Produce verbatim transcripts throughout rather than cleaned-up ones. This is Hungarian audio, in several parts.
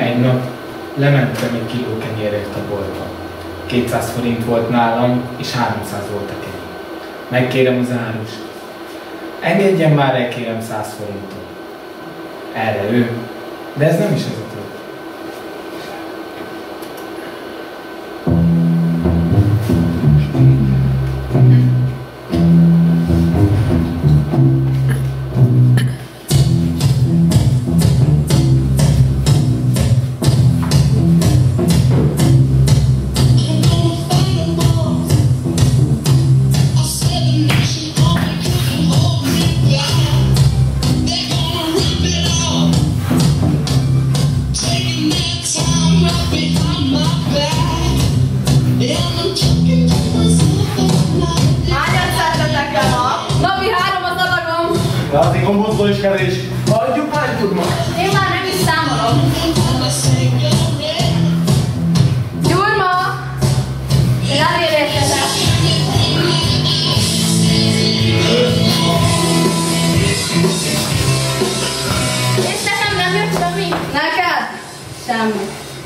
Egy nap lementem egy kiló kenyérért a boltba. kétszáz forint volt nálam, és háromszáz volt a kenyér. Megkérem az árust. Engedjen már el, kérem, száz forintot. Erre ő. De ez nem is az a trükk. De azért gombózból is kevés. Adjuk hánytud ma? Én már nem is számolom. Gyurma! Én azért érkezek. És nekem nem jött semmi? Neked? Semmi.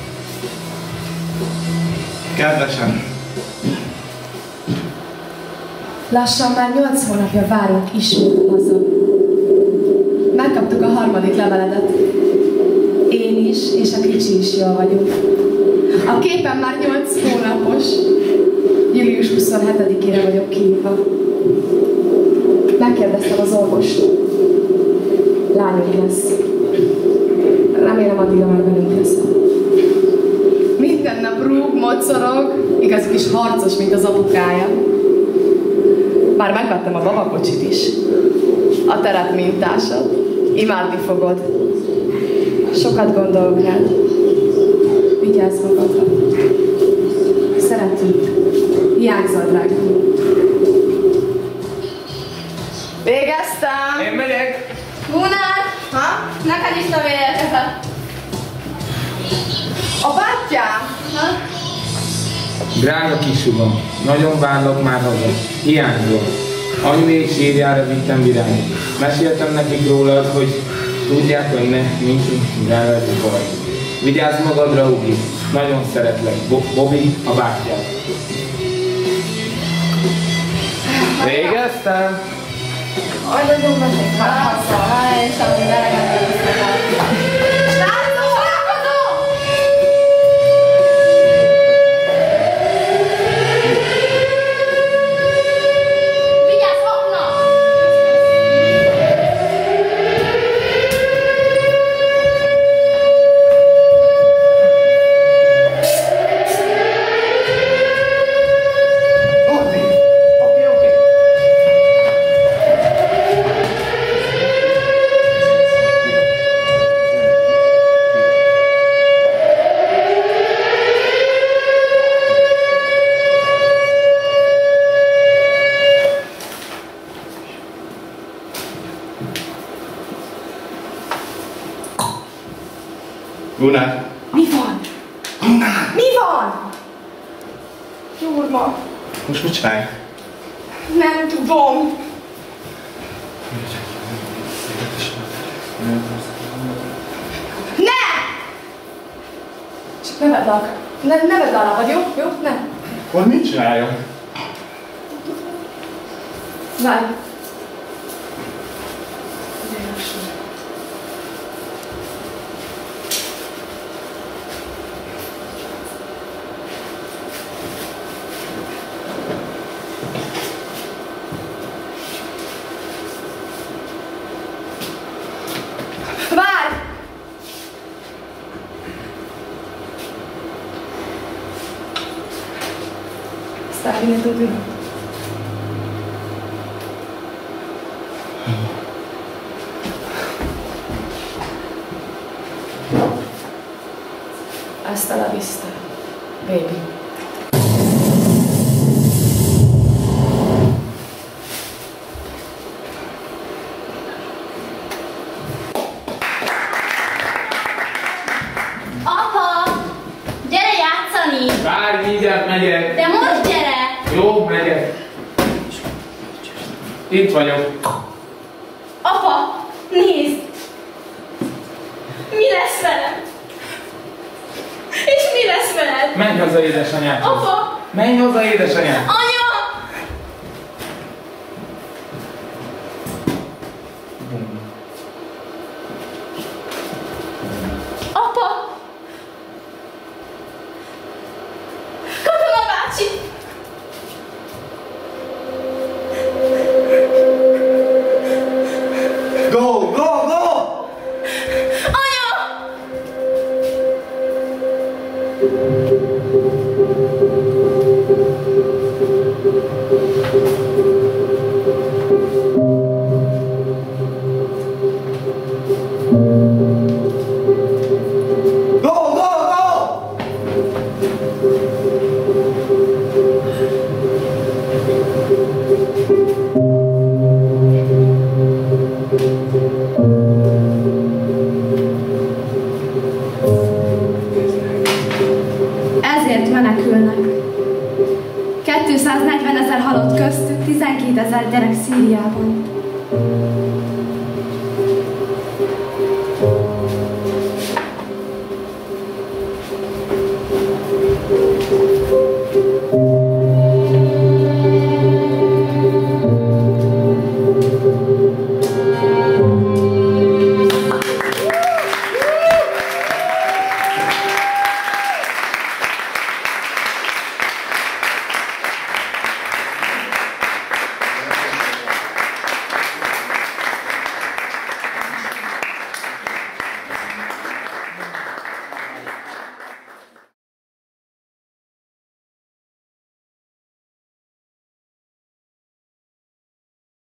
Kedvesem. Lassan már nyolc hónapja várunk ismét haza. Megkaptuk a harmadik leveledet. Én is, és a kicsi is jól vagyunk. A képen már nyolc hónapos. július huszonhetedikére vagyok kihívva. Megkérdeztem az orvost. Lányunk lesz. Remélem addigra már velünk lesz. Minden nap rúg, mocorog, igaz kis harcos, mint az apukája. Már megvettem a babakocsit is. A terep mintásod. Imádni fogod. Sokat gondolok rád. Vigyázz magadra. Szeretünk. Hiányzol, drágám. Végeztem! Én megyek! Gunnar! Ha? Neked is tovább érkezett. A bátyám! Ha? Drága kisugom, nagyon várlak már haza. Hiányzol. Anyuék sírjára vittem virágot. Meséltem nekik rólad, hogy tudják, hogy ne, nincs drága baj. Vigyázz magadra, Ugi. Nagyon szeretlek. Bo Bobby, a bátyád. Végeztem! Aj, nagyon mennék már haza. Aj, és ahogy belegettem össze. Srácok, foglalkozó! Vigyázz, okna! Oké, oké, oké. Gunnar! Mi van? Gunnar! Mi van? Gyurma, Most mit csinálj? nem tudom. Ne! Csak ne vedd alá. Ne, ne vedd alá, vagy jó? Jó? Ne. Akkor mit csináljon? Várj. Várj! Stavi ne tudod. Hasta la vista, baby. Apa! Gyere játszani! Várj, mindjárt megyek. De most gyere! Jó, megyek. Itt vagyok. Apa! Nézd! Mi lesz velem? Menj haza, édesanyád! Apa! Menj haza, édesanyád! Anya! Apa! Katona bácsi! Go, go, go! Anya! Go, go, go! Ezért menekülnek. kétszáznegyven ezer halott köztük, tizenkét ezer gyerek Szíriában.